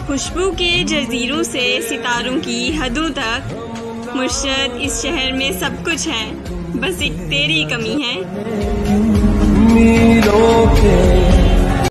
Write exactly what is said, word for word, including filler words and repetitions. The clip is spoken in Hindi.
खुशबू के जजीरों से सितारों की हदों तक मुर्शद इस शहर में सब कुछ है, बस एक तेरी कमी है।